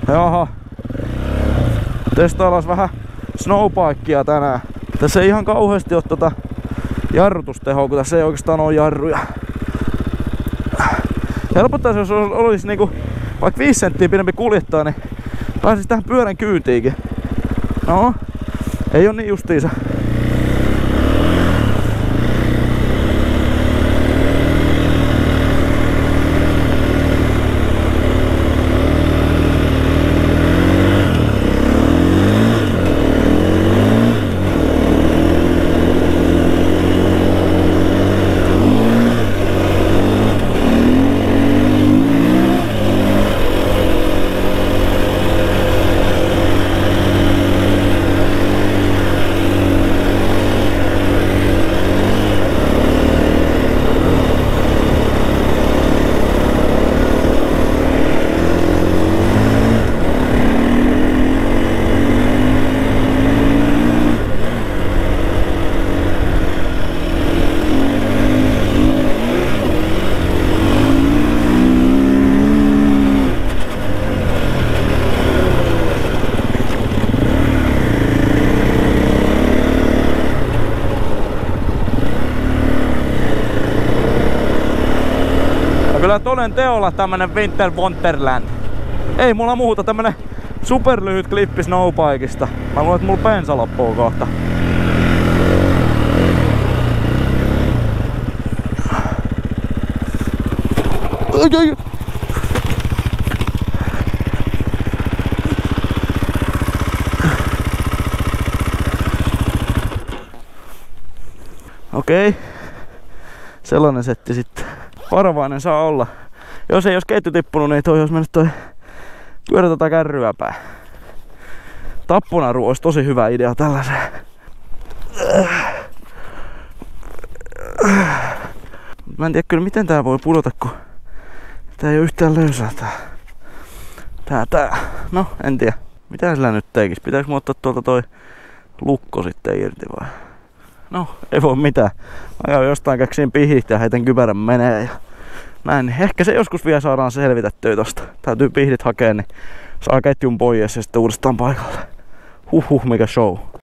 Jaha. Testaillaan vähän snowbikea tänään. Tässä ei ihan kauheasti oo jarrutustehoa, kun tässä ei oikeastaan oo jarruja. Helpottaisi, jos olisi niinku vaikka 5 senttiä pidempi kuljettaa, niin pääsis tähän pyörän kyytiinkin. No, ei oo niin justiinsa. Kyllä toden teolla tämmönen Winter Wonderland. Ei mulla muuta, tämmönen superlyhyt klippi snowbikeista. Mä luulen, että mulla bensa loppuu kohta. Okei. Sellainen setti sitten. Varovainen saa olla. Jos ei olisi ketju tippunut, niin toi olisi mennyt toi pyörä tota kärryä päin. Tappunaru olisi tosi hyvä idea tällaiseen. Mä en tiedä kyllä miten tää voi pudota, kun tää ei oo yhtään löysää tää. No, en tiedä. Mitä sillä nyt tekis? Pitääkö mä ottaa tuolta toi lukko sitten irti vai? No, ei voi mitään. Mä käyn jostain käksiin pihdit ja heitän kypärän menee ja näin. Ehkä se joskus vielä saadaan selvitettyä tosta. Täytyy pihdit hakea, niin saa ketjun pois ja sitten uudestaan paikalle. Mikä show.